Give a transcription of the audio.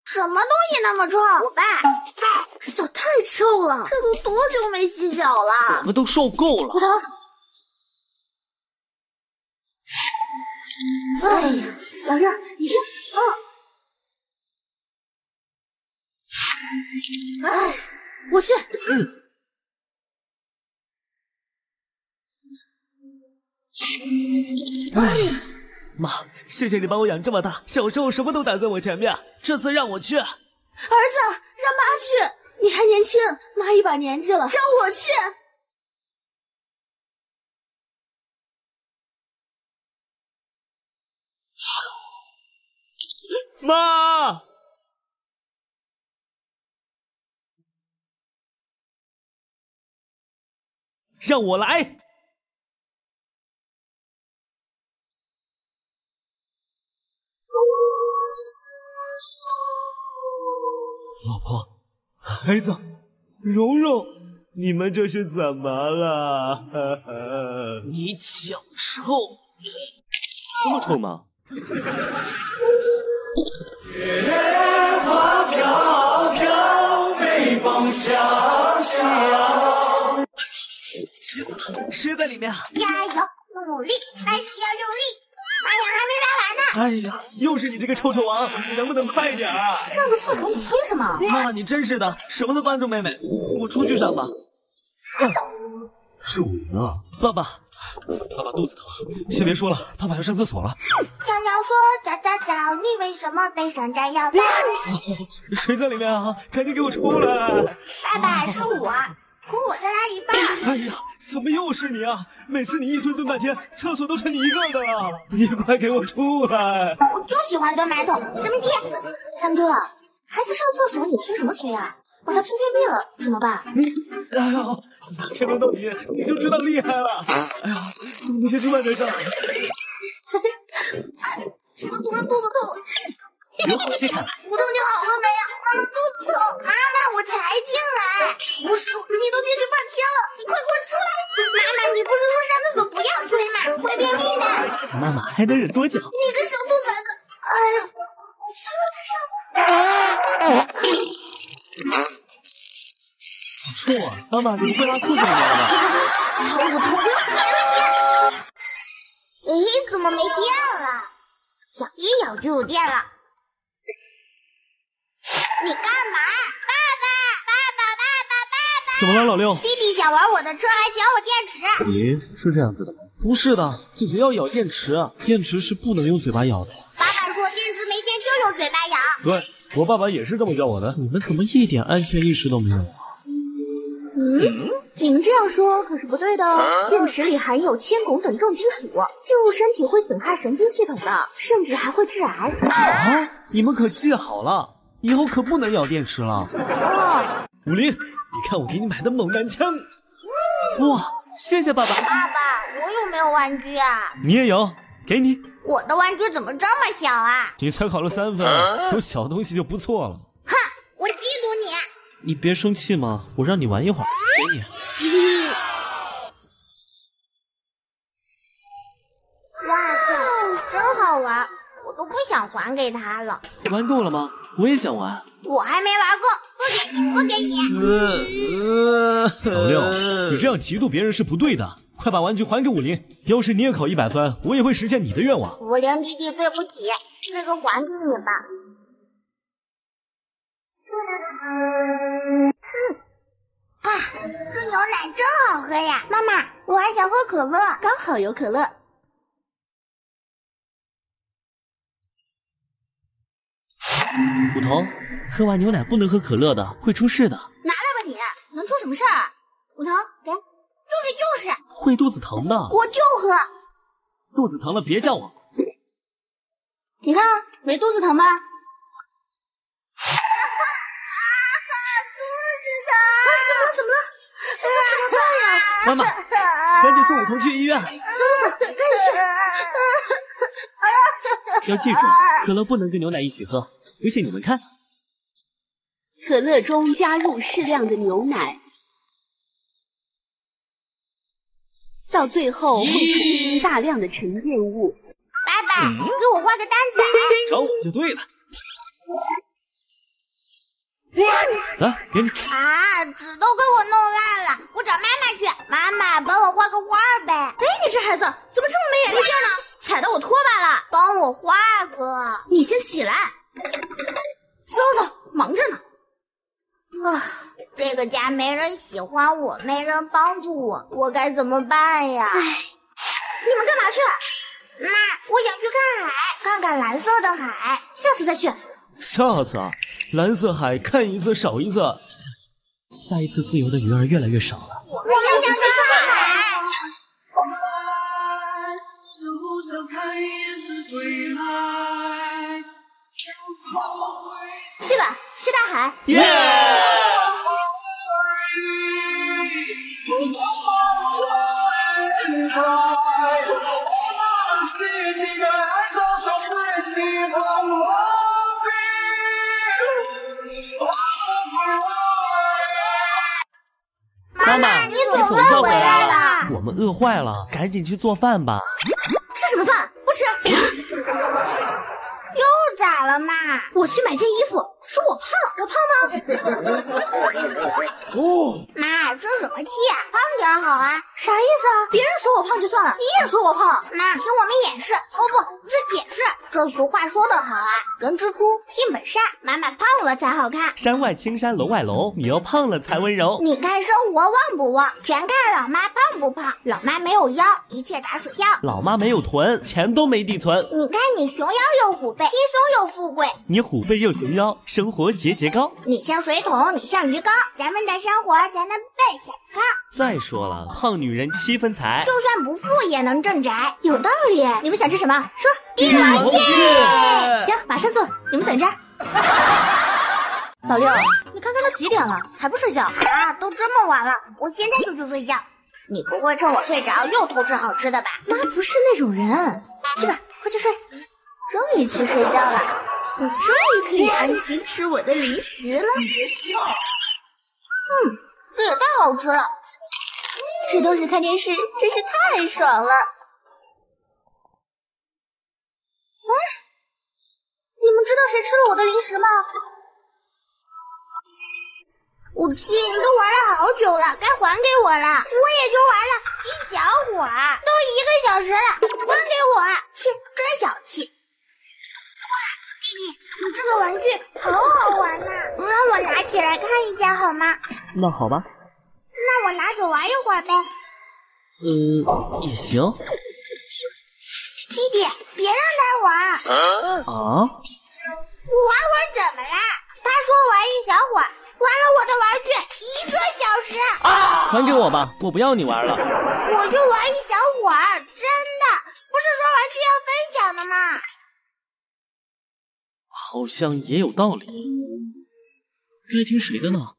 什么东西那么臭？我爸，这脚太臭了，这都多久没洗脚了？ 我们都受够了。 骨头。哎呀，老六，你先。哎，我去。 妈，谢谢你把我养这么大，小时候什么都挡在我前面，这次让我去。儿子， 让妈去，你还年轻，妈一把年纪了，让我去。 妈，让我来。老婆，孩子，蓉蓉，你们这是怎么了？你脚臭，这么臭吗？ 月花飘飘，北风萧萧。 谁在里面？ 加油，努力，但是要用力。妈呀，还没拉完呢！ 哎呀，又是你这个臭臭王，能不能快点啊？ 上个厕所你催什么？ 妈妈，你真是的，什么都帮助妹妹。我出去上吧。是我呢。爸爸肚子疼，先别说了，爸爸要上厕所了。 小鸟说：“早早早，你为什么背上炸药包？” 谁在里面啊？赶紧给我出来！ 爸爸，是我，可我才拉一半。 哎呀，怎么又是你啊？每次你一蹲半天，厕所都是你一个的了。你快给我出来！ 我就喜欢蹲马桶，怎么地？三哥，孩子上厕所你催什么催啊？把他催便秘了怎么办？ 哎呦，哪天轮到你，你就知道厉害了。哎呀，你先去外面上。 怎么突然肚子痛了？ 有好戏看。 骨头你好了没呀？妈妈肚子痛。妈妈，我才进来。不是，你都进去半天了，你快给我出来！妈妈，你不是说上厕所不要催吗？会便秘的。 妈妈还能忍多久？ 你个小兔崽子！哎呀，我是不是上厕所？ 好臭啊！妈妈，你不会拉裤子里面了吧？ 我头顶哎，怎么没电了？小一咬就有电了。你干嘛？爸爸！ 怎么了，老六？ 弟弟想玩我的车，还抢我电池。 咦，是这样子的吗？不是的，嘴要咬电池，电池是不能用嘴巴咬的。 爸爸说电池没电就用嘴巴咬。 对，我爸爸也是这么教我的。你们怎么一点安全意识都没有啊？ 你们这样说可是不对的哦。电池里含有铅汞等重金属，进入身体会损害神经系统的，甚至还会致癌。 啊！你们可记好了，以后可不能咬电池了。武林，你看我给你买的猛男枪。哇，谢谢爸爸。 爸爸，我有没有玩具啊？ 你也有，给你。 我的玩具怎么这么小啊？ 你才考了3分，有小东西就不错了。 哼，我嫉妒你。 你别生气嘛，我让你玩一会儿，给你。 哇塞，真好玩，我都不想还给他了。 玩够了吗？我也想玩。 我还没玩够，不给你。 老六，你这样嫉妒别人是不对的，快把玩具还给武林。要是你也考100分，我也会实现你的愿望。 武林弟弟，对不起，这个还给你吧。这牛奶真好喝呀！妈妈，我还想喝可乐，刚好有可乐。 骨头，喝完牛奶不能喝可乐的，会出事的。 拿来吧你，能出什么事儿？骨头，给，就是， 会肚子疼的。 我就喝。 肚子疼了别叫我。 你看，没肚子疼吧？怎么了？ 妈妈，赶紧送武桐去医院。要记住，可乐不能跟牛奶一起喝，不信你们看。 可乐中加入适量的牛奶，到最后会产生大量的沉淀物。 爸爸，给我画个单子。 找我就对了。 来，给你。 啊，纸都给我弄烂了，我找妈妈去。妈妈，帮我画个画呗。 哎，你这孩子怎么这么没眼力劲呢？踩到我拖把了， 帮我画个。 你先起来。走走，忙着呢。 啊，这个家没人喜欢我，没人帮助我，我该怎么办呀？ 哎，你们干嘛去？ 妈，我想去看海，看看蓝色的海。 下次再去。 下次啊，蓝色海看一次少一次。下一次自由的鱼儿越来越少了。 我们想去看海。 去吧，去大海。 耶！ 妈妈，你总算回来了。 我们饿坏了，赶紧去做饭吧。 吃什么饭？不吃。 又咋了嘛？ 我去买件衣服，说我胖，我胖吗？ 哦， 妈，生什么气啊？胖点好啊。 啥意思啊？别人说我胖就算了，你也说我胖。 妈，听我们演示，哦不，是解释。这俗话说得好啊，人之初，性本善。妈妈胖了才好看。 山外青山楼外楼，你要胖了才温柔。 你看生活旺不旺，全看老妈胖不胖。老妈没有腰，一切打水漂。 老妈没有臀，钱都没地存。 你看你熊腰又虎背，轻松又富贵。 你虎背又熊腰，生活节节高。 你像水桶，你像鱼缸，咱们的生活才能奔小康。 再说了，胖女人7分财， 就算不富也能镇宅。 有道理。你们想吃什么？说。 帝王蟹。 行，马上做，你们等着。老六，你看看都几点了，还不睡觉？ 啊，都这么晚了，我现在就去睡觉。你不会趁我睡着又偷吃好吃的吧？ 妈不是那种人。去吧，快去睡。 终于去睡觉了， 我终于可以安心吃我的零食了。 这也太好吃了。 吃东西看电视真是太爽了。 你们知道谁吃了我的零食吗？武器，你都玩了好久了，该还给我了。我也就玩了一小会儿，都1个小时了，还给我！切，真小气。弟弟，你这个玩具好好玩呐，让我拿起来看一下好吗？ 那好吧。 那我拿手玩一会儿呗。 也行。 弟弟，别让他玩。 啊？ 我玩会儿怎么啦？他说玩一小会儿，玩了我的玩具1个小时。 还给我吧，我不要你玩了。 我就玩一小会儿，真的，不是说玩具要分享的吗？ 好像也有道理。该听谁的呢？